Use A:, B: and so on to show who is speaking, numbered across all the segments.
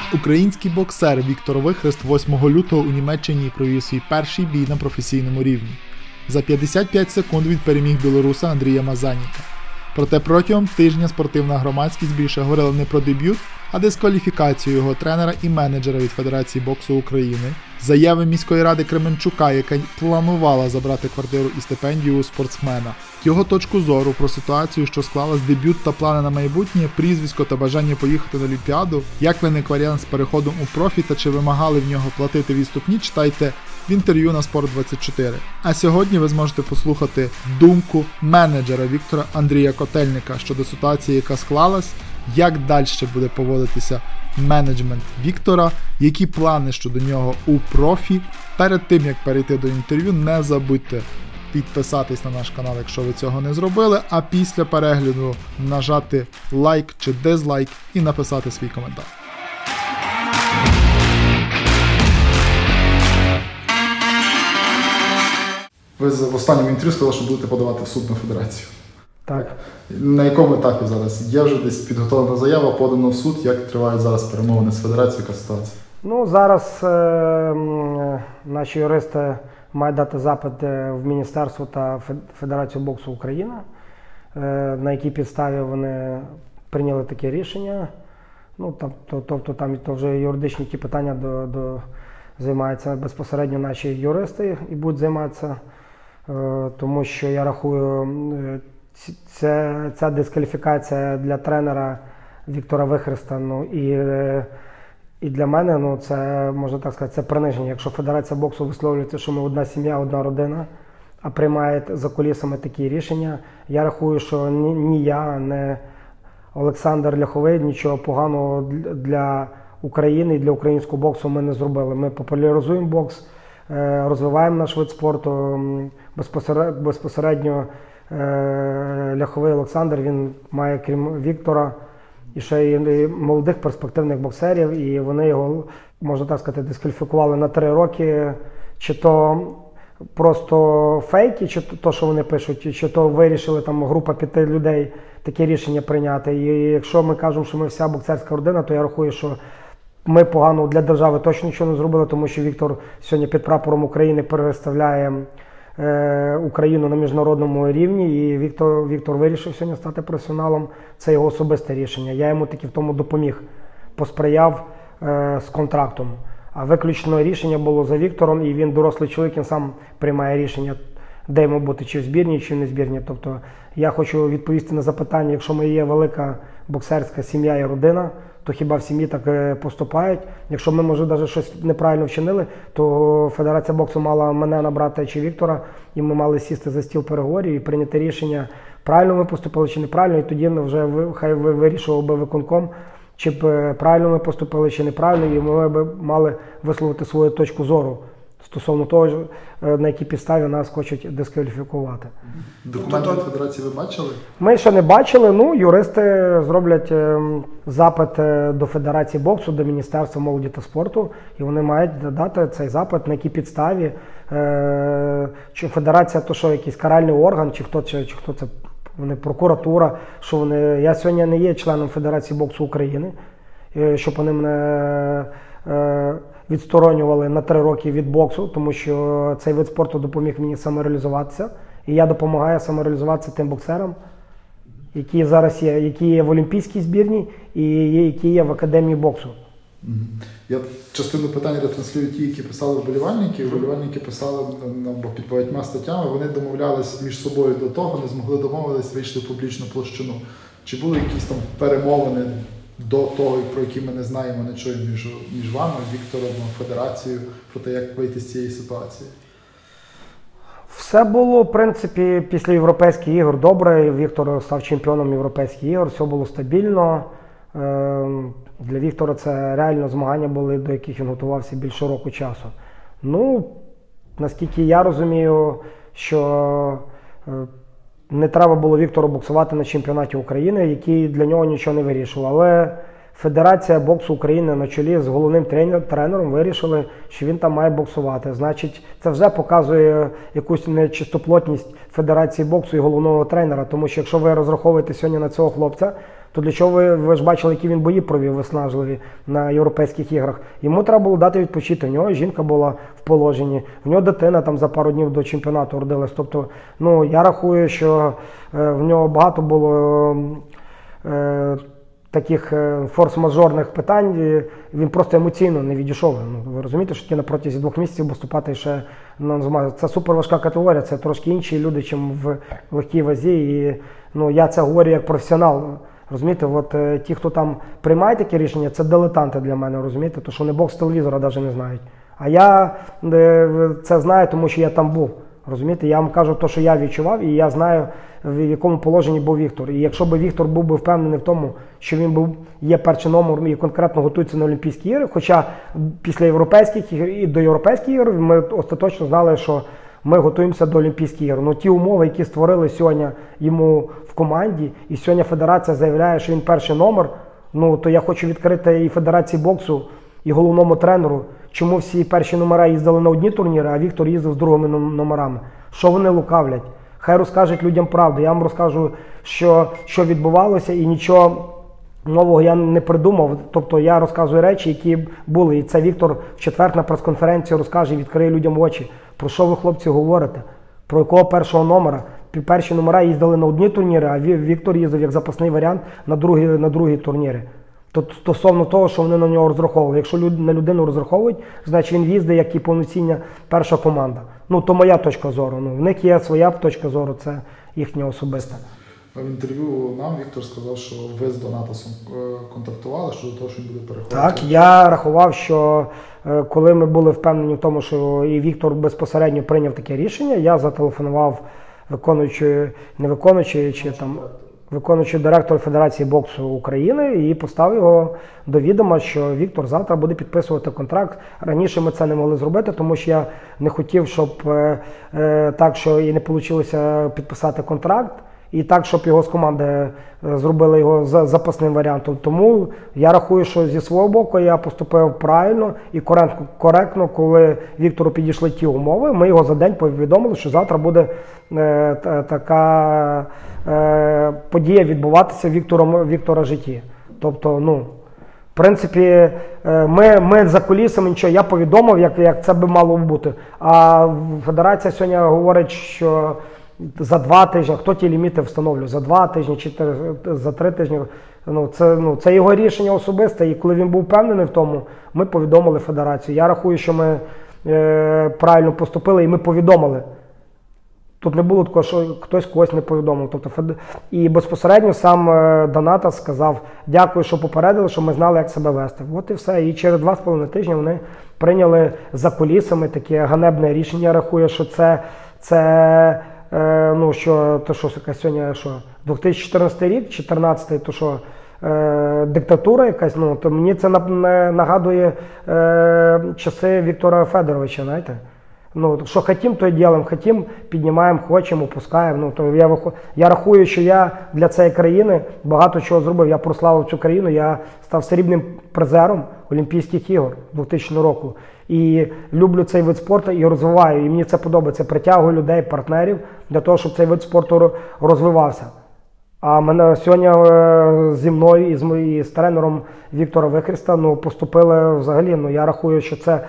A: Український боксер Віктор Вихрест 8 лютого у Німеччині провів свій перший бій на професійному рівні. За 55 секунд він переміг білоруса Андрія Мазаніка. Проте протягом тижня спортивна громадськість більше говорила не про дебют, а дискваліфікацію його тренера і менеджера від Федерації боксу України, заяви міської ради Кременчука, яка планувала забрати квартиру і стипендію у спортсмена, його точку зору про ситуацію, що склалась, дебют та плани на майбутнє, прізвисько та бажання поїхати на Олімпіаду, як виник варіант з переходом у профі та чи вимагали в нього платити відступні, читайте в інтерв'ю на Спорт24. А сьогодні ви зможете послухати думку менеджера Віктора Андрія Котельника щодо ситуації, яка склалась, як далі буде поводитися менеджмент Віктора, які плани щодо нього у профі. Перед тим, як перейти до інтерв'ю, не забудьте підписатись на наш канал, якщо ви цього не зробили, а після перегляду нажати лайк чи дизлайк і написати свій коментар. Ви в останньому інтерв'ю сказали, що будете подавати в суд на федерацію.
B: Так.
A: На якому етапі зараз? Є вже десь підготовлена заява, подано в суд, як тривають зараз перемовини з федерацією, яка ситуація?
B: Ну, зараз наші юристи мають дати запит в Міністерство та Федерацію боксу України, на якій підставі вони прийняли таке рішення. Ну, тобто там то вже юридичні ті питання займаються безпосередньо наші юристи і будуть займатися, тому що я рахую, ця дискваліфікація для тренера Віктора Вихреста, ну, і для мене, ну, це, можна так сказати, це приниження. Якщо Федерація боксу висловлюється, що ми одна сім'я, одна родина, а приймає за кулісами такі рішення, я рахую, що ні я, ні Олександр Ляховий нічого поганого для України і для українського боксу ми не зробили. Ми популяризуємо бокс, розвиваємо наш вид спорту. Безпосередньо Ляховий Олександр, він має, крім Віктора, і ще й молодих перспективних боксерів, і вони його, можна так сказати, дискваліфікували на 3 роки, чи то просто фейки, чи то, що вони пишуть, чи то вирішили там група 5 людей таке рішення прийняти. І якщо ми кажемо, що ми вся боксерська родина, то я рахую, що ми погано для держави точно нічого не зробили, тому що Віктор сьогодні під прапором України переставляє Україну на міжнародному рівні, і Віктор вирішив сьогодні стати професіоналом. Це його особисте рішення. Я йому таки в тому допоміг, посприяв з контрактом. А виключно рішення було за Віктором, і він дорослий чоловік, він сам приймає рішення, де йому бути, чи в збірні, чи в не збірні. Тобто я хочу відповісти на запитання, якщо ми є велика боксерська сім'я і родина, то хіба в сім'ї так поступають? Якщо ми, може, навіть щось неправильно вчинили, то Федерація боксу мала мене набрати чи Віктора, і ми мали сісти за стіл переговорів і прийняти рішення, правильно ми поступили чи неправильно, і тоді вже хай вирішував би виконком, чи правильно ми поступили чи неправильно, і ми б мали висловити свою точку зору стосовно того, на якій підставі нас хочуть дискваліфікувати.
A: Документи від Федерації ви бачили?
B: Ми ще не бачили, ну, юристи зроблять запит до Федерації боксу, до Міністерства молоді та спорту, і вони мають дати цей запит, на якій підставі, чи Федерація, то що, якийсь каральний орган, чи хто це, вони прокуратура, що вони, я сьогодні не є членом Федерації боксу України, щоб вони мене відсторонювали на 3 роки від боксу, тому що цей вид спорту допоміг мені самореалізуватися. І я допомагаю самореалізуватися тим боксерам, які зараз є, які є в олімпійській збірні і які є в академії боксу.
A: Я частину питань ретранслюю ті, які писали вболівальники. Вболівальники писали під багатьма статтями, вони домовлялись між собою до того, не змогли домовитись, вийшли в публічну площину. Чи були якісь там перемовини до того, про які ми не знаємо, не чуємо між вами, Віктором, Федерацією, про те, як вийти з цієї ситуації?
B: Все було, в принципі, після Європейських ігор добре. Віктор став чемпіоном Європейських ігор, все було стабільно. Для Віктора це реально змагання були, до яких він готувався більше року часу. Ну, наскільки я розумію, що не треба було Віктору боксувати на чемпіонаті України, який для нього нічого не вирішував. Але Федерація боксу України на чолі з головним тренером вирішили, що він там має боксувати. Значить, це вже показує якусь нечистоплотність Федерації боксу і головного тренера. Тому що якщо ви розраховуєте сьогодні на цього хлопця, то для чого ви ж бачили, які він бої провів виснажливі на європейських іграх. Йому треба було дати відпочити. У нього жінка була в положенні, в нього дитина там за пару днів до чемпіонату родилась. Тобто, я рахую, що в нього багато було таких форс-мажорних питань, він просто емоційно не відійшов. Ви розумієте, що таке на протязі 2 місяців виступати ще на змаганнях. Це суперважка категорія, це трошки інші люди, ніж в легкій вазі. І я це говорю як професіонал. Розумієте, от ті, хто там приймає такі рішення, це дилетанти для мене, розумієте, то що не бокс телевізора навіть не знають. А я це знаю, тому що я там був. Розумієте, я вам кажу те, що я відчував, і я знаю, в якому положенні був Віктор. І якщо б Віктор був впевнений в тому, що він є перший номер і конкретно готується на Олімпійські ігри, хоча після європейських ігор і до європейських ігор ми остаточно знали, що ми готуємося до Олімпійських ігор. Но ті умови, які створили сьогодні йому в команді, і сьогодні Федерація заявляє, що він перший номер, то я хочу відкрити і Федерації боксу, і головному тренеру, чому всі перші номера їздили на одні турніри, а Віктор їздив з другими номерами. Що вони лукавлять? Хай розкажуть людям правду. Я вам розкажу, що відбувалося, і нічого нового я не придумав. Тобто я розказую речі, які були. І це Віктор в четвер на прес-конференції розкаже і відкриє людям очі. Про що ви, хлопці, говорите? Про якого першого номера? Перші номера їздили на одні турніри, а Віктор їздив як запасний варіант на другі турніри. Стосовно того, що вони на нього розраховували. Якщо на людину розраховують, значить він їздить як і повноцінна перша команда. То моя точка зору. В них є своя точка зору, це їхня особиста.
A: В інтерв'ю нам Віктор сказав, що ви з Донатасом контактували щодо того, що він буде переходити.
B: Так, я рахував, що коли ми були впевнені в тому, що і Віктор безпосередньо прийняв таке рішення, я зателефонував виконуючий директор Федерації боксу України і поставив його до відома, що Віктор завтра буде підписувати контракт. Раніше ми це не могли зробити, тому що я не хотів, щоб так, що і не вийшло підписати контракт, і так, щоб його з команди зробили його запасним варіантом. Тому я рахую, що зі свого боку я поступив правильно і коректно, коли Віктору підійшли ті умови, ми його за день повідомили, що завтра буде така подія відбуватися в Віктора житті. Тобто, в принципі, ми за кулісами нічого, я повідомив, як це би мало бути. А Федерація сьогодні говорить, що за 2 тижні, хто ті ліміти встановлює, за 2 тижні чи за 3 тижні, це його рішення особисте, і коли він був впевнений в тому, ми повідомили Федерацію. Я рахую, що ми правильно поступили і ми повідомили. Тут не було такого, що хтось когось не повідомив. І безпосередньо сам Донатас сказав, дякую, що попередили, що ми знали, як себе вести. От і все. І через 2,5 тижні вони прийняли за кулісами таке ганебне рішення. Я рахую, що сьогодні 2014 рік, 2014, то що диктатура якась, то мені це нагадує часи Віктора Федоровича, знаєте. Що хотім, то й ділимо, хотім, піднімаємо, хочемо, пускаємо. Я рахую, що я для цієї країни багато чого зробив. Я прославив цю країну, я став срібним призером Олімпійських ігор 2000 року. І люблю цей вид спорту і розвиваю. І мені це подобається. Притягую людей, партнерів для того, щоб цей вид спорту розвивався. А мене сьогодні зі мною і з тренером Віктора Вихреста поступили взагалі. Я рахую, що це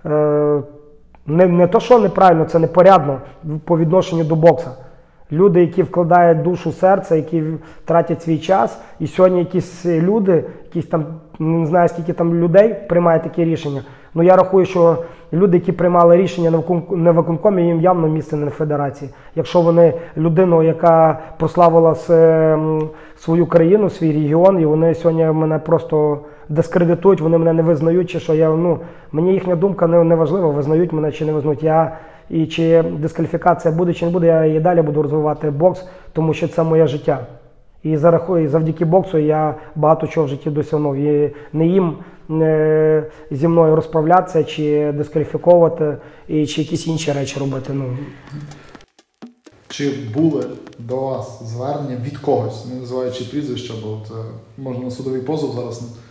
B: не то, що неправильно, це непорядно по відношенню до бокса. Люди, які вкладають душу, серце, які тратять свій час, і сьогодні якісь люди, не знаю, скільки там людей приймають такі рішення. Я рахую, що люди, які приймали рішення на виконкомі, їм явно місце не на федерації. Якщо вони людину, яка прославила свою країну, свій регіон, і вони сьогодні мене просто дискредитують, вони мене не визнають, чи що мені їхня думка не важлива, визнають мене чи не визнають. І чи дискваліфікація буде, чи не буде, я і далі буду розвивати бокс, тому що це моє життя. І завдяки боксу я багато чого в житті досягнув. І не їм зі мною розправлятися, чи дискваліфіковувати, чи якісь інші речі робити.
A: Чи були до вас звернення від когось, не називаючи прізвища, бо це можна на судовий позов зараз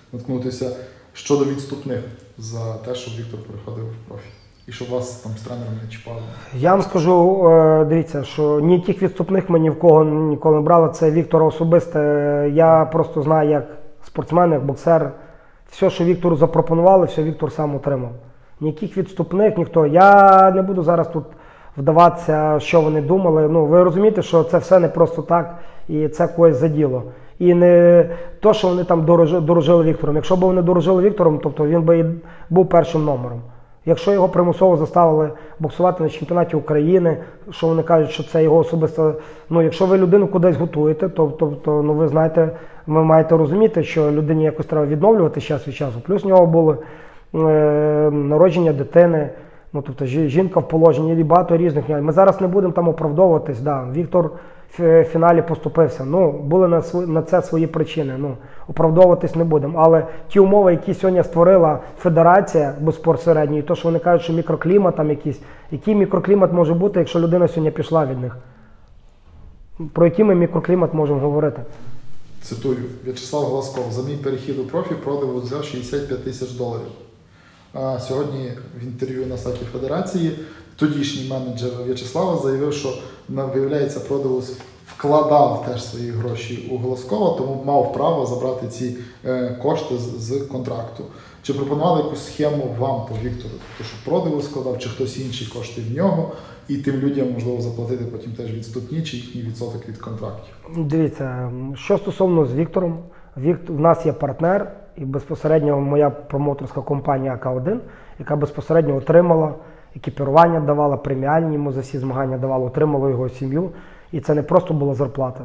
A: наткнутися щодо відступних за те, щоб Віктор переходив в профі? І щоб вас там з тренером не чіпали?
B: Я вам скажу, дивіться, що ніяких відступних ми ні в кого ніколи не брали. Це Віктора особисте. Я просто знаю, як спортсмен, як боксер. Все, що Віктору запропонували, все Віктор сам отримав. Ніяких відступних, ніхто. Я не буду зараз тут вдаватися, що вони думали. Ну, ви розумієте, що це все не просто так, і це когось заділо. І не то, що вони там дорожили Віктором. Якщо б вони дорожили Віктором, тобто він би і був першим номером. Якщо його примусово заставили боксувати на чемпіонаті України, що вони кажуть, що це його особисто... Ну, якщо ви людину кудись готуєте, то ну, ви знаєте, ви маєте розуміти, що людині якось треба відновлювати час від часу. Плюс в нього було народження дитини, ну, тобто жінка в положенні, і багато різних. Ми зараз не будемо там оправдовуватись. Да. Віктор в фіналі поступився. Ну, були на це свої причини. Ну, оправдовуватись не будемо. Але ті умови, які сьогодні створила федерація безпосередньо, і то, що вони кажуть, що мікроклімат там якийсь. Який мікроклімат може бути, якщо людина сьогодні пішла від них? Про який ми мікроклімат можемо говорити?
A: Цитую, В'ячеслав Глазков. За мій перехід у профі продав взяв $65 тисяч. Сьогодні в інтерв'ю на сайті Федерації тодішній менеджер В'ячеслава заявив, що, виявляється, Продивус вкладав теж свої гроші у Глазкова, тому мав право забрати ці кошти з контракту. Чи пропонували якусь схему вам по Віктору? Тобто, що Продивус складав, чи хтось інший кошти в нього, і тим людям, можливо, заплатити потім теж відступні, чи їхній відсоток від контрактів?
B: Дивіться, що стосовно з Віктором, в нас є партнер, і безпосередньо моя промоутерська компанія АК-1, яка безпосередньо отримала екіпірування, давала преміальні йому за всі змагання, давала, отримала його сім'ю. І це не просто була зарплата.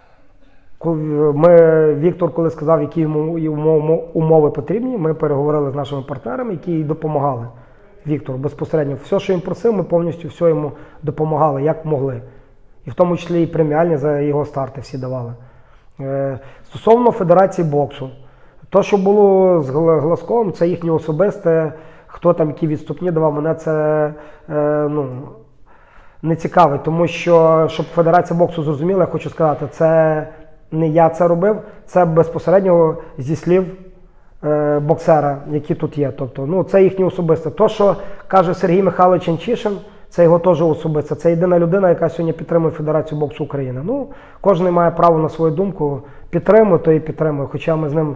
B: Віктор, коли сказав, які йому умови потрібні, ми переговорили з нашими партнерами, які їй допомагали. Віктору безпосередньо. Все, що він просив, ми повністю все йому допомагали, як могли. І в тому числі і преміальні за його старти всі давали. Стосовно Федерації боксу, то, що було з Глазковим, це їхнє особисте, хто там які відступні давав, мене це не цікавить, тому що, щоб Федерація боксу зрозуміла, я хочу сказати, це не я це робив, це безпосередньо зі слів боксера, які тут є. Тобто, це їхнє особисте. То, що каже Сергій Михайлович Анчишин, це його теж особисте. Це єдина людина, яка сьогодні підтримує Федерацію боксу України. Кожен має право на свою думку. Підтримує, то і підтримує. Хоча ми з ним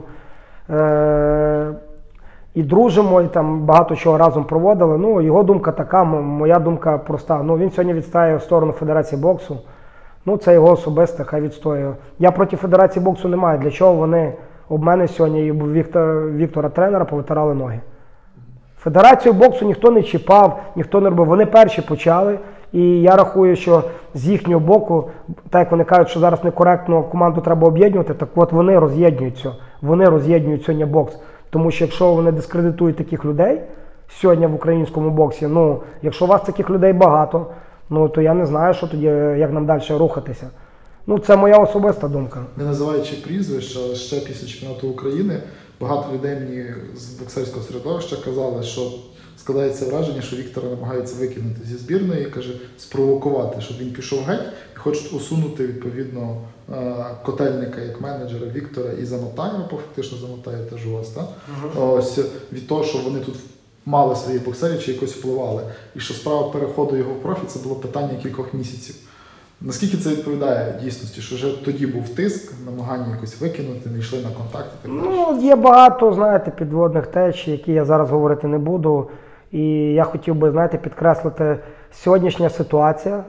B: і дружимо, і там багато чого разом проводили. Його думка така, моя думка проста. Він сьогодні відстоює сторону Федерації боксу. Це його особисте, хай відстоює. Я проти Федерації боксу не маю. Для чого вони об мене сьогодні і Віктора тренера повитирали ноги? Федерацію боксу ніхто не чіпав, ніхто не робив. Вони перші почали. І я рахую, що з їхнього боку, так як вони кажуть, що зараз некоректно команду треба об'єднувати, так от вони роз'єднуються. Вони роз'єднують сьогодні бокс. Тому що якщо вони дискредитують таких людей сьогодні в українському боксі, якщо у вас таких людей багато, то я не знаю, що тоді, як нам далі рухатися. Це моя особиста думка.
A: Не називаючи прізвища, але ще після чемпіонату України багато людей мені з боксерського середовища казали, що складається враження, що Віктора намагаються викинути зі збірної, каже, спровокувати, щоб він пішов геть, і хочуть усунути, відповідно, Котельника як менеджера Віктора і Замотаєва, фактично Замотаєв теж у вас, так? Ось від того, що вони тут мали своїх боксерів чи якось впливали. І що справа переходу його в профі, це було питання кількох місяців. Наскільки це відповідає дійсності, що вже тоді був тиск, намагання якось викинути, не йшли на контакти?
B: Є багато, знаєте, підводних течій, які я зараз говорити не буду. І я хотів би, знаєте, підкреслити сьогоднішня ситуація.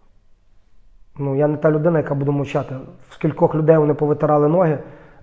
B: Я не та людина, яка буде мовчати. В кількох людей вони повитирали ноги.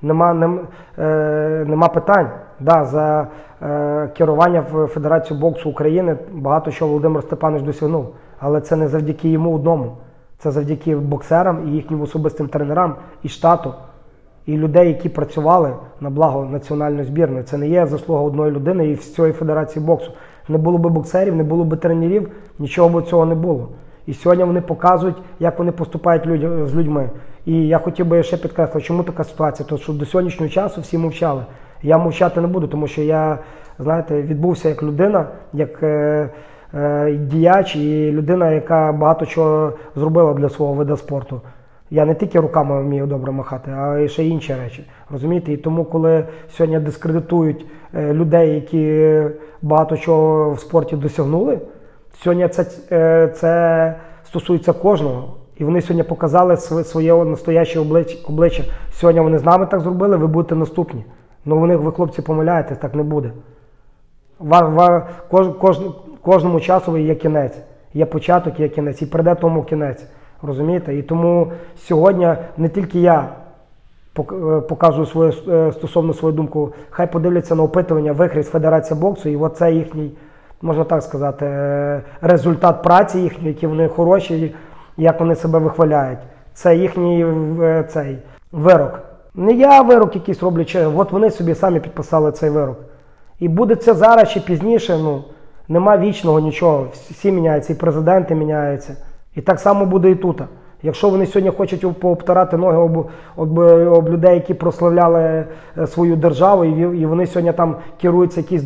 B: Нема питань. Да, за керування в Федерацію боксу України багато що Володимир Степанович досягнув. Але це не завдяки йому одному. Це завдяки боксерам і їхнім особистим тренерам, і штату, і людей, які працювали на благо національної збірної. Це не є заслуга одної людини і всієї Федерації боксу. Не було б боксерів, не було б тренерів, нічого б цього не було. І сьогодні вони показують, як вони поступають з людьми. І я хотів би ще підкреслити, чому така ситуація. Тому що до сьогоднішнього часу всі мовчали. Я мовчати не буду, тому що я, знаєте, відбувся як людина, як діяч і людина, яка багато чого зробила для свого виду спорту. Я не тільки руками вмію добре махати, а й ще інші речі. Розумієте? І тому, коли сьогодні дискредитують людей, які багато чого в спорті досягнули, сьогодні це стосується кожного. І вони сьогодні показали своє настояще обличчя. Сьогодні вони з нами так зробили, ви будете наступні. Ну ви, хлопці, помиляєтесь, так не буде. Кожному часу є кінець. Є початок, є кінець. І прийде тому кінець. Розумієте? І тому сьогодні не тільки я покажу стосовно свою думку, хай подивляться на опитування Вихрест Федерація боксу, і оце їхній, можна так сказати, результат праці їхньої, які вони хороші, як вони себе вихваляють. Це їхній цей вирок. Не я вирок якийсь роблю, от вони собі самі підписали цей вирок. І буде це зараз чи пізніше, нема вічного нічого. Всі міняються, і президенти міняються. І так само буде і тут. Якщо вони сьогодні хочуть пообтирати ноги об людей, які прославляли свою державу, і вони сьогодні там керуються якісь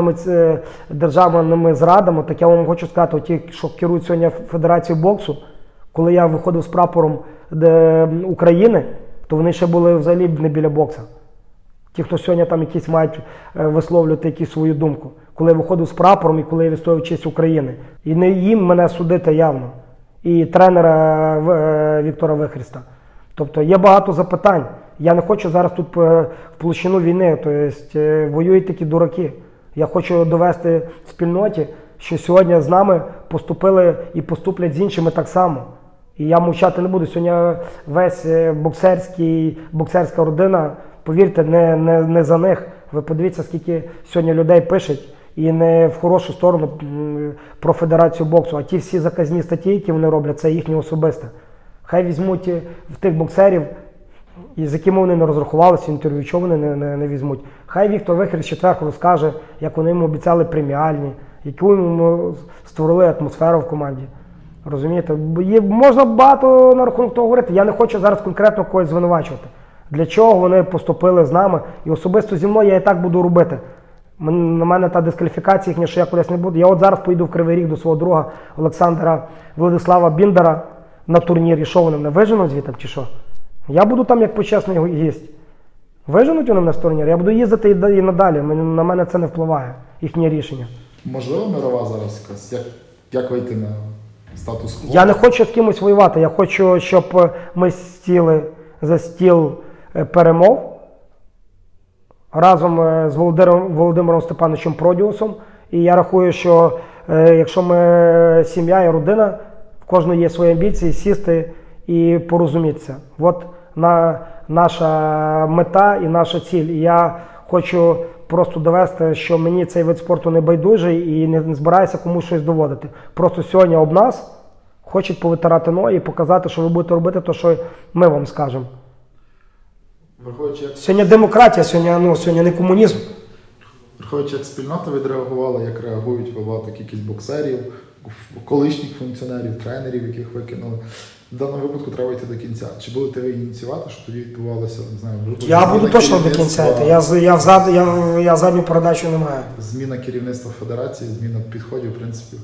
B: державними зрадами, так я вам хочу сказати, ті, що керують сьогодні Федерацією боксу, коли я виходив з прапором України, то вони ще були взагалі не біля бокса. Ті, хто сьогодні там якісь мають висловлювати якусь свою думку. Коли я виходив з прапором і коли я відстоював честь України. І не їм мене судити явно. І тренера Віктора Вихреста. Тобто є багато запитань. Я не хочу зараз тут в площину війни, тобто воюють такі дураки. Я хочу довести спільноті, що сьогодні з нами поступили і поступлять з іншими так само. І я мовчати не буду. Сьогодні весь боксерська родина, повірте, не за них. Ви подивіться, скільки сьогодні людей пишуть, і не в хорошу сторону про Федерацію боксу. А ті всі заказні статті, які вони роблять, це їхні особисте. Хай візьмуть в тих боксерів, з якими вони не розрахувалися, інтерв'ю, чого вони не візьмуть. Хай Віктор Вихрест четверг розкаже, як вони йому обіцяли преміальні, яку йому створили атмосферу в команді. Розумієте? Можна багато на рахунок того говорити. Я не хочу зараз конкретно когось звинувачувати. Для чого вони поступили з нами? І особисто зі мною я і так буду робити. На мене та дискваліфікація їхня, що я кудись не буду. Я от зараз поїду в Кривий Ріг до свого друга Олександра Владислава Біндера на турнір. І що вони мене виженуть звідти чи що? Я буду там як почесний гість. Виженуть вони мене з турніру? Я буду їздити і надалі. На мене це не впливає, їхнє рішення.
A: Можливо, мирова зараз якась? Як вийти на статус-кво?
B: Я не хочу з кимось воювати. Я хочу, щоб ми сіли за стіл перемов разом з Володимиром Степановичем Продіусом. І я рахую, що якщо ми сім'я і родина, в кожної є свої амбіції, сісти і порозумітися. От наша мета і наша ціль. І я хочу просто довести, що мені цей вид спорту не байдужий і не збираюся комусь щось доводити. Просто сьогодні об нас хочуть повитирати ноги і показати, що ви будете робити те, що ми вам скажемо. Сьогодні демократія, сьогодні не комунізм.
A: Враховуючи, як спільнота відреагувала, як реагують багато кількість боксерів, колишніх функціонерів, тренерів, яких викинули. В даному випадку треба йти до кінця. Чи будете ви ініціювати, щоб тоді відбувалося, не знаю,
B: я буду точно до кінця йти. Я задню передачу не маю.
A: Зміна керівництва федерації, зміна підходів, принципів?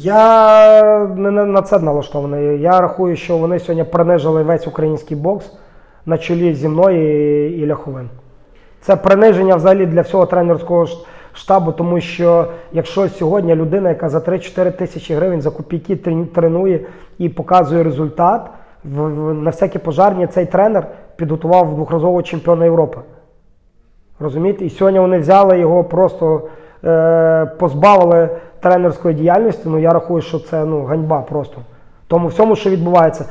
B: Я не на це налаштований. Я рахую, що вони сьогодні принижили весь український бокс на чолі зі мною і Ляховим. Це приниження взагалі для всього тренерського штабу, тому що якщо сьогодні людина, яка за 3-4 тисячі гривень за копійки тренує і показує результат, на всякі пожарні цей тренер підготував двохразового чемпіона Європи. Розумієте? І сьогодні вони взяли його, просто позбавили тренерської діяльності. Я рахую, що це ганьба просто. Тому всьому, що відбувається.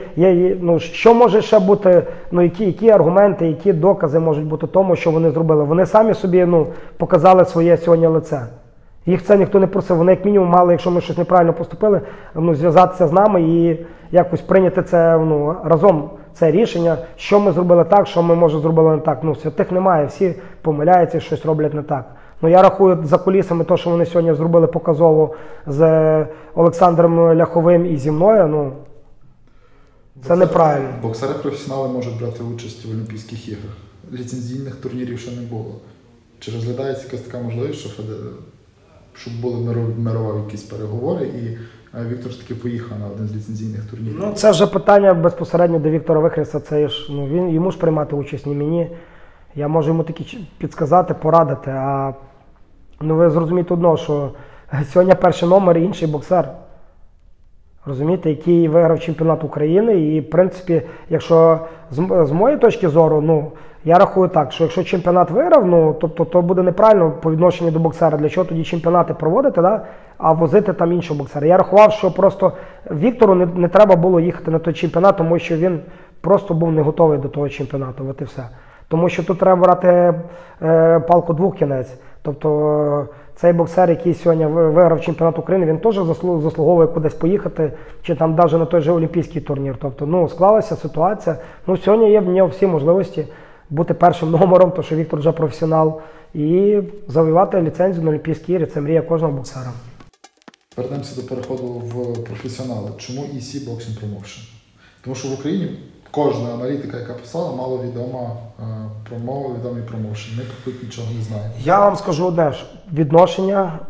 B: Що може ще бути, які аргументи, які докази можуть бути тому, що вони зробили? Вони самі собі показали своє сьогодні лице. Їх це ніхто не просив. Вони як мінімум мали, якщо ми щось неправильно поступили, зв'язатися з нами і якось прийняти це разом, це рішення, що ми зробили так, що ми, може, зробили не так. Святих немає, всі помиляються і щось роблять не так. Я рахую за кулісами те, що вони сьогодні зробили показово з Олександром Ляховим і зі мною, це неправильно.
A: Боксери-професіонали можуть брати участь в Олімпійських іграх. Ліцензійних турнірів ще не було. Чи розглядається якась така можливість, щоб були мирові якісь переговори і Віктор ж таки поїхав на один з ліцензійних турнірів.
B: Ну, це вже питання безпосередньо до Віктора Вихреста. Це ж, йому ж приймати участь, не мені. Я можу йому тільки підсказати, порадити. А ви зрозумієте одно, що сьогодні перший номер і інший боксер. Розумієте, який виграв чемпіонат України. І, в принципі, якщо з моєї точки зору, я рахую так, що якщо чемпіонат виграв, тобто то буде неправильно по відношенню до боксера. Для чого тоді чемпіонати проводити, а возити там іншого боксера? Я рахував, що просто Віктору не треба було їхати на той чемпіонат, тому що він просто був не готовий до того чемпіонату. От і все. Тому що тут треба брати палку двох кінець. Тобто цей боксер, який сьогодні виграв чемпіонат України, він теж заслуговує кудись поїхати, чи там навіть на той же олімпійський турнір. Тобто, склалася ситуація. Сьогодні є в нього всі можливості бути першим номером, тому що Віктор вже професіонал, і завоювати ліцензію на Олімпійські ігри. Це мрія кожного боксера.
A: Вернемося до переходу в професіонали. Чому EC Boxing Promotion? Тому що в Україні кожна аналітика, яка писала, мало відома промова, відомий промоушен. Ми тут нічого не знаємо.
B: Я вам скажу одне ж. Відношення,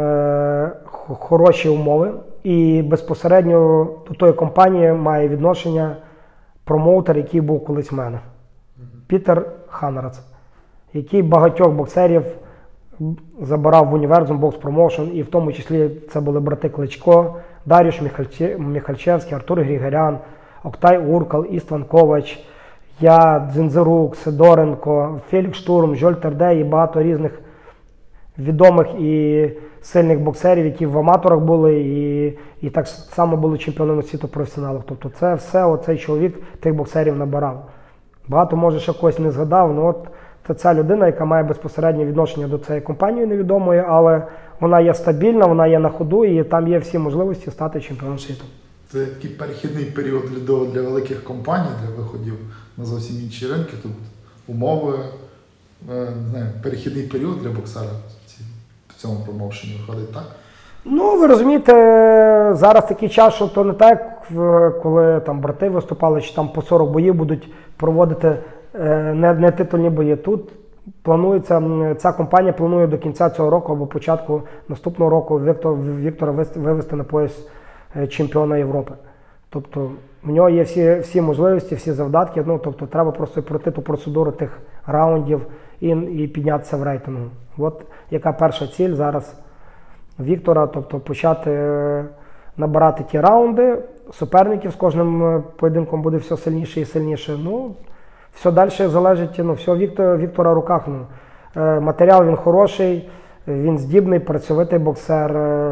B: хороші умови. І безпосередньо до тої компанії має відношення промоутер, який був колись в мене. Пітер Ханрац, який багатьох боксерів забирав в Універсум Бокс Промоушен, і в тому числі це були брати Кличко, Дар'юш Міхальчевський, Артур Григорян, Октай Уркал, Істван Ковач, я, Дзинзерук, Сидоренко, Фелікс Штурм, Жоль Терде і багато різних відомих і сильних боксерів, які в аматорах були і так само були чемпіонами світу професіоналів. Тобто це все, оцей чоловік тих боксерів набирав. Багато, може, ще когось не згадав, це ця людина, яка має безпосереднє відношення до цієї компанії невідомої, але вона є стабільна, вона є на ходу і там є всі можливості стати чемпіоном світу.
A: Це такий перехідний період для великих компаній, для виходів на зовсім інші ринки. Тут умови, перехідний період для боксера в цьому промоушені виходить, так?
B: Ви розумієте, зараз такий час, що то не так, коли там брати виступали, чи там по 40 боїв будуть проводити не титульні бої. Тут планується, ця компанія планує до кінця цього року або початку наступного року Віктора вивести на пояс чемпіона Європи. Тобто в нього є всі можливості, всі завдатки, тобто треба просто пройти ту процедуру тих раундів і піднятися в рейтингу. От яка перша ціль зараз Віктора, тобто почати набирати ті раунди, суперників з кожним поєдинком буде все сильніше і сильніше. Все далі залежить, все Віктора в руках. Матеріал він хороший, він здібний, працьовитий боксер.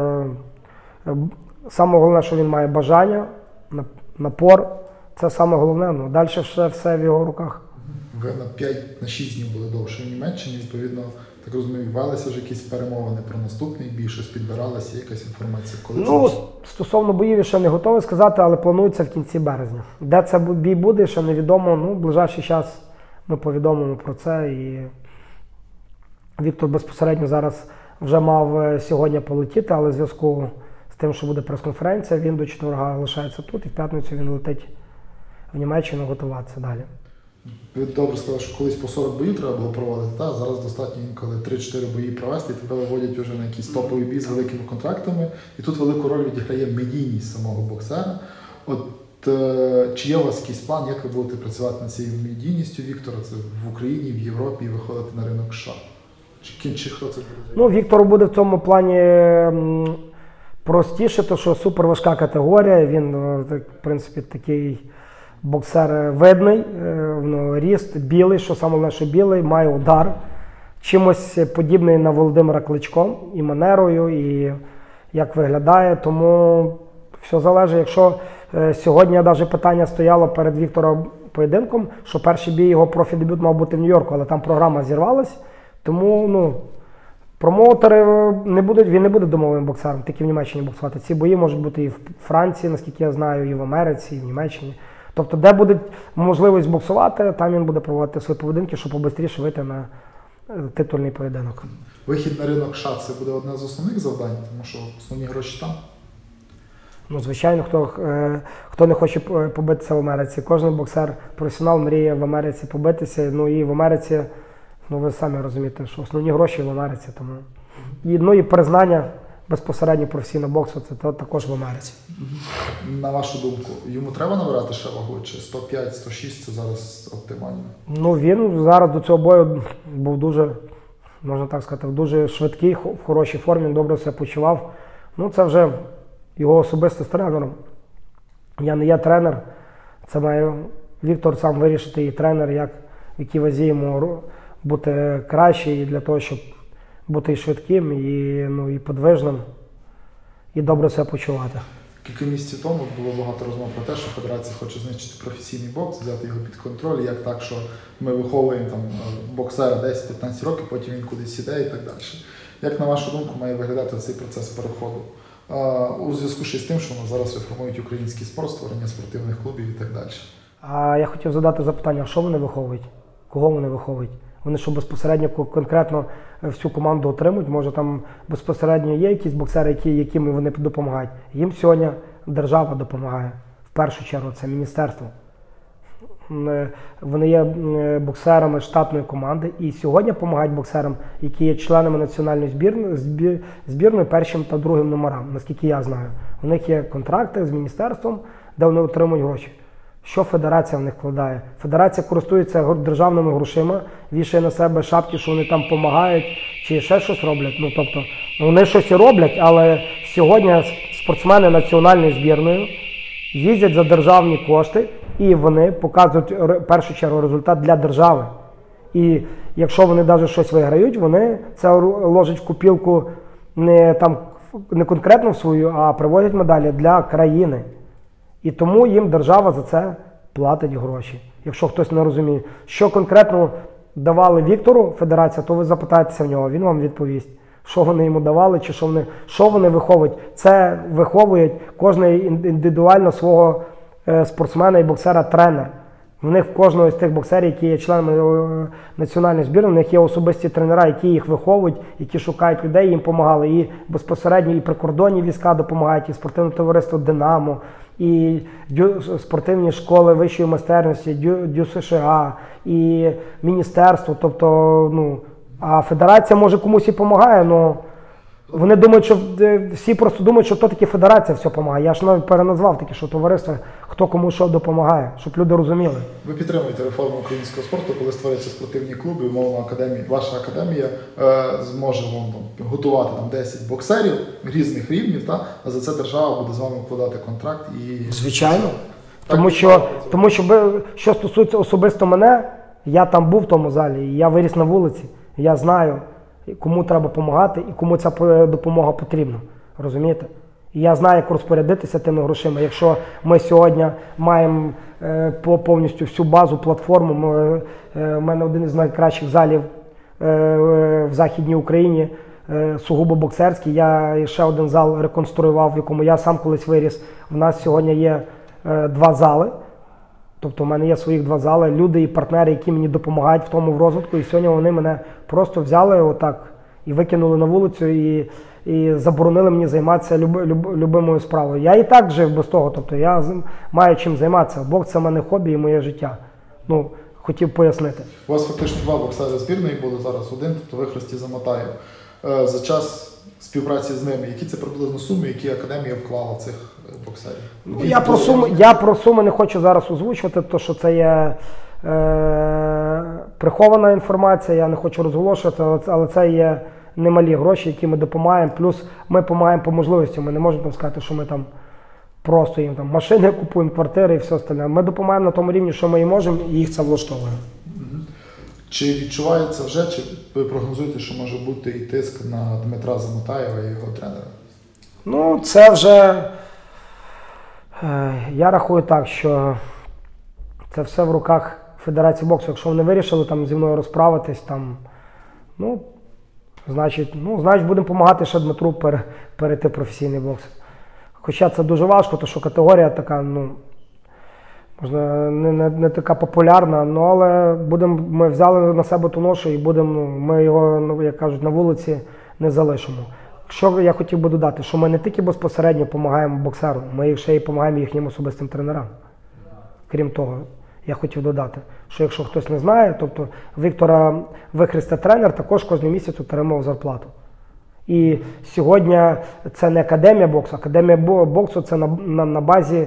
B: Саме головне, що він має бажання, напор. Це саме головне. Далі все в його руках.
A: Ви на 5-6 днів були довше в Німеччині, відповідно, так розумію, велися вже якісь перемовини про наступний бій, щось підбиралося, якась інформація? Коли
B: стосовно боїв ще не готовий сказати, але планується в кінці березня. Де це бій буде, ще невідомо. В ближайший час ми повідомимо про це. І Віктор безпосередньо зараз вже мав сьогодні полетіти, але в зв'язку з тим, що буде прес-конференція, він до четверга лишається тут, і в п'ятницю він летить в Німеччину готуватися далі.
A: Ви добре сказали, що колись по 40 боїв треба було проводити, зараз достатньо інколи 3-4 бої провести, і тебе виводять вже на якісь топові бій з великими контрактами, і тут велику роль відіграє медійність самого боксера. Чи є у вас якийсь план, як ви будете працювати над цією медійністю Віктора, це в Україні, в Європі, і виходити на ринок США? Чи хто це буде?
B: Віктору буде в цьому плані простіше, тому що суперважка категорія, він, в принципі, такий боксер видний, ріст, білий, що саме головне, що білий, має удар. Чимось подібний на Володимира Кличко, і манерою, і як виглядає. Тому все залежить. Якщо сьогодні навіть питання стояло перед Віктором поєдинком, що перший бій його профі-дебют мав бути в Нью-Йорку, але там програма зірвалась. Тому промоутери він не буде домовим боксером, тільки в Німеччині боксувати. Ці бої можуть бути і в Франції, наскільки я знаю, і в Америці, і в Німеччині. Тобто, де буде можливість боксувати, там він буде проводити свої поєдинки, щоб побистріше вийти на титульний поєдинок.
A: Вихід на ринок США – це буде одне з основних завдань, тому що основні гроші там?
B: Звичайно, хто не хоче побитися в Америці. Кожен боксер-професіонал мріє в Америці побитися. І в Америці, ви самі розумієте, що основні гроші в Америці. Тому. І признання безпосередньо професійного боксу, це також в Америці.
A: На вашу думку, йому треба набирати ще вагу, чи 105-106 це зараз оптимально?
B: Ну, він зараз до цього бою був дуже, можна так сказати, дуже швидкий, в хорошій формі, добре себе почував. Ну, це вже його особисто з тренером. Я не є тренер, це має Віктор сам вирішити, і тренер, як, в якій вазі йому бути краще, і для того, щоб бути і швидким, і подвижним, і добре себе почувати.
A: Кілька місяців тому було багато розмов про те, що федерація хоче знищити професійний бокс, взяти його під контроль, як так, що ми виховуємо там боксера 10-15 років, потім він кудись іде і так далі. Як, на вашу думку, має виглядати цей процес переходу? У зв'язку ще з тим, що зараз реформують український спорт, створення спортивних клубів і так далі.
B: А я хотів задати запитання, що вони виховують? Кого вони виховують? Вони що безпосередньо конкретно всю команду отримують? Може там безпосередньо є якісь боксери, яким вони допомагають? Їм сьогодні держава допомагає. В першу чергу це міністерство. Вони є боксерами штатної команди і сьогодні допомагають боксерам, які є членами національної збірної першим та другим номерам, наскільки я знаю. У них є контракти з міністерством, де вони отримують гроші. Що федерація в них вкладає? Федерація користується державними грошима, вішає на себе шапки, що вони там допомагають, чи ще щось роблять. Ну, тобто, вони щось і роблять, але сьогодні спортсмени національної збірної їздять за державні кошти, і вони показують в першу чергу результат для держави. І якщо вони навіть щось виграють, вони це ложать в копілку не конкретно в свою, а привозять медалі для країни. І тому їм держава за це платить гроші. Якщо хтось не розуміє, що конкретно давали Віктору федерація, то ви запитаєтеся в нього, він вам відповість, що вони йому давали, чи що вони виховують. Це виховують кожен індивідуально свого спортсмена і боксера тренер. В них в кожного з тих боксерів, які є членами національної збірної, в них є особисті тренера, які їх виховують, які шукають людей, їм допомагали. І безпосередньо і прикордонні війська допомагають, і спортивне товариство «Динамо», і спортивні школи вищої майстерності, Дю США, і міністерство. Тобто, а федерація може комусь і допомагає, але вони думають, що всі просто думають, що то таки федерація все допомагає. Я ж навіть переназвав таке, що товариство, хто кому що допомагає, щоб люди розуміли.
A: Ви підтримуєте реформу українського спорту, коли створюються спортивні клуби, умовно ваша академія зможе готувати 10 боксерів різних рівнів, а за це держава буде з вами вкладати контракт.
B: Звичайно. Тому що, що стосується особисто мене, я там був в тому залі, і я виріс на вулиці, я знаю, кому треба допомагати і кому ця допомога потрібна. Розумієте? І я знаю, як розпорядитися тими грошима. Якщо ми сьогодні маємо повністю всю базу, платформу, в мене один із найкращих залів в Західній Україні, сугубо боксерський. Я ще один зал реконструював, в якому я сам колись виріс. У нас сьогодні є 2 зали. Тобто в мене є своїх 2 зали, люди і партнери, які мені допомагають в тому розвитку. І сьогодні вони мене просто взяли отак і викинули на вулицю і заборонили мені займатися любимою справою. Я і так жив без того, тобто я маю чим займатися. Бокс – це в мене хобі і моє життя. Хотів пояснити.
A: У вас фактично 2 боксери збірної були, зараз 1, тобто ви Христі Матаєв. За час співпраці з ними, які це приблизно суми, які академія вклала цих боксерів?
B: Я про суми не хочу зараз озвучувати, тому що це є прихована інформація, я не хочу розголошувати, але це є немалі гроші, які ми допомагаємо, плюс ми допомагаємо по можливості, ми не можемо сказати, що ми там просто їм машини купуємо, квартири і все остальне. Ми допомагаємо на тому рівні, що ми і можемо, і їх це влаштовує.
A: Чи відчувається вже, чи ви прогнозуєте, що може бути і тиск на Дмитра Замотаєва і його тренера?
B: Це вже, я рахую так, що це все в руках Федерації боксу. Якщо вони вирішили зі мною розправитись, значить будемо допомагати ще Дмитру перейти в професійний бокс. Хоча це дуже важко, тому що категорія така, можна не така популярна, але ми взяли на себе ту ношу і ми його, як кажуть, на вулиці не залишимо. Що я хотів би додати, що ми не тільки безпосередньо допомагаємо боксеру, ми ще й допомагаємо їхнім особистим тренерам. Крім того, я хотів додати, що якщо хтось не знає, тобто Віктора Вихреста тренер також кожен місяць отримав зарплату. І сьогодні це не академія боксу. Академія боксу – це на базі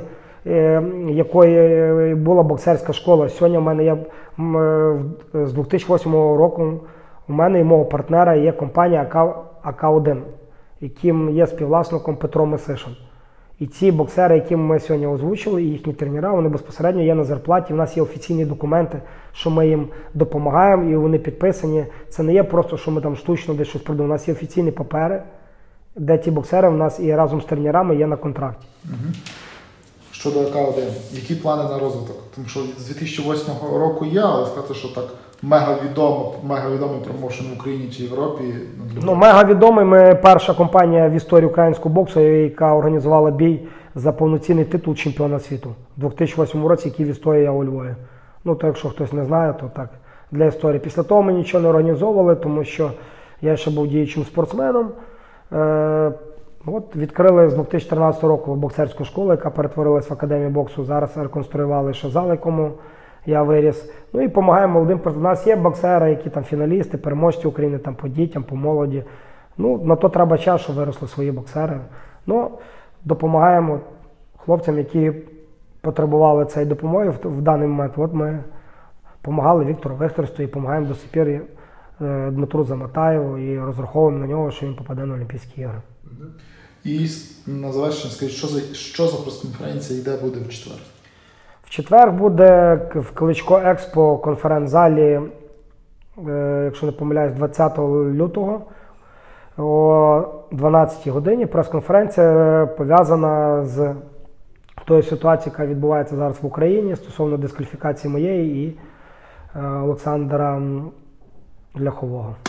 B: якої була боксерська школа. Сьогодні в мене є, з 2008 року у мене і мого партнера є компанія АК-1, яким є співвласником Петро Месишин. І ці боксери, які ми сьогодні озвучили, і їхні тренера, вони безпосередньо є на зарплаті. У нас є офіційні документи, що ми їм допомагаємо, і вони підписані. Це не є просто, що ми там штучно десь щось продаємо. У нас є офіційні папери, де ті боксери в нас і разом з тренерами є на контракті.
A: Щодо АК-1, які плани на розвиток? Тому що з 2008 року є, але сказати, що так мегавідомий промоушен в Україні чи Європі.
B: Мегавідомий. Ми перша компанія в історії українського боксу, яка організувала бій за повноцінний титул чемпіона світу у 2008 році, який відстоює у Львові. То якщо хтось не знає, то так, для історії. Після того ми нічого не організовували, тому що я ще був діючим спортсменом. Відкрили з 2014 року боксерську школу, яка перетворилась в академію боксу. Зараз реконструювали ще зал, якому я виріс. І допомагаємо молодим. У нас є боксери, які там фіналісти, переможці України там, по дітям, по молоді. На то треба час, щоб виросли свої боксери. Допомагаємо хлопцям, які потребували цієї допомоги в даний момент. Ми допомагали Віктору Вихторсту і допомагаємо до сих пір Дмитру Заматаєву і розраховуємо на нього, що він попаде на Олімпійські ігри.
A: І на завершення скажіть, що за прес-конференція і де буде в четвер?
B: В четвер буде в Кличко Експо конференц-залі, якщо не помиляюсь, 20 лютого о 12 годині. Прес-конференція пов'язана з тою ситуацією, яка відбувається зараз в Україні стосовно дискваліфікації моєї і Олександра Ляхового.